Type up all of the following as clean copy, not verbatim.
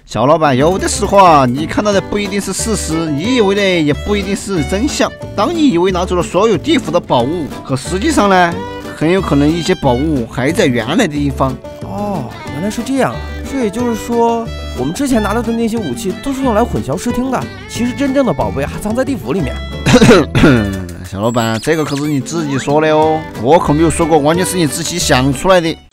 小老板，有的时候啊，你看到的不一定是事实，你以为的也不一定是真相。当你以为拿走了所有地府的宝物，可实际上呢，很有可能一些宝物还在原来的地方。 哦，原来是这样啊！这也就是说，我们之前拿到的那些武器都是用来混淆视听的，其实真正的宝贝还藏在地府里面。 小老板，这个可是你自己说的哦，我可没有说过，完全是你自己想出来的。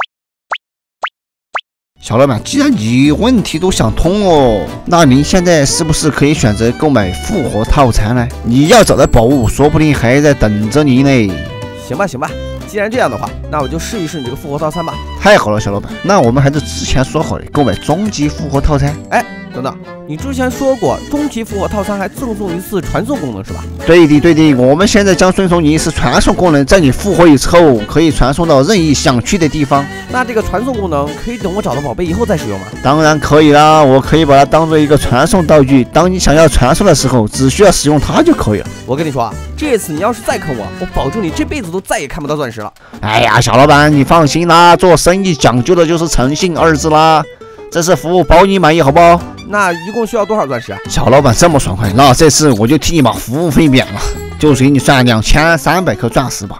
小老板，既然你问题都想通哦，那您现在是不是可以选择购买复活套餐呢？你要找的宝物说不定还在等着你呢。 行吧，行吧，既然这样的话，那我就试一试你这个复活套餐吧。 太好了，小老板，那我们还是之前说好的购买终极复活套餐。 哎，等等，你之前说过终极复活套餐还赠送一次传送功能是吧？ 对的，对的，我们现在将赠送你一次传送功能，在你复活以后可以传送到任意想去的地方。 那这个传送功能可以等我找到宝贝以后再使用吗？ 当然可以啦，我可以把它当做一个传送道具，当你想要传送的时候，只需要使用它就可以了。 我跟你说啊，这次你要是再坑我，我保证你这辈子都再也看不到钻石了。 哎呀，小老板，你放心啦，做生意讲究的就是诚信二字啦。这次服务保你满意，好不好？ 那一共需要多少钻石啊？ 小老板这么爽快，那这次我就替你把服务费免了，就给你算2300颗钻石吧。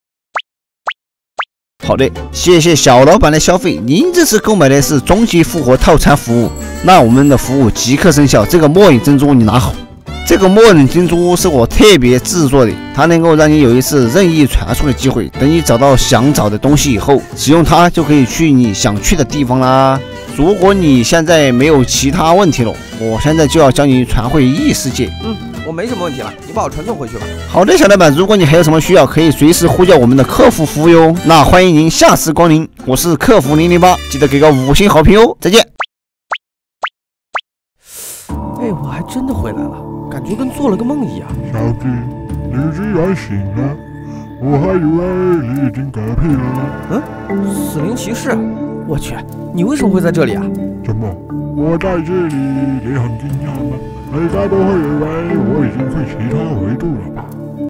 好的，谢谢小老板的消费。您这次购买的是终极复活套餐服务，那我们的服务即刻生效。这个末影珍珠你拿好。这个末影珍珠是我特别制作的，它能够让你有一次任意传送的机会。等你找到想找的东西以后，使用它就可以去你想去的地方啦。如果你现在没有其他问题了，我现在就要将你传回异世界。 我没什么问题了，你把我传送回去吧。 好的，小老板，如果你还有什么需要，可以随时呼叫我们的客服服务哟。那欢迎您下次光临，我是客服008，记得给个5星好评哦。再见。 哎，我还真的回来了，感觉跟做了个梦一样。 小子，你居然醒了，我还以为你已经嗝屁了。 死灵骑士，我去，你为什么会在这里啊？ 怎么，我在这里，你很惊讶吗？你该不会以为我已经去其他维度了吧？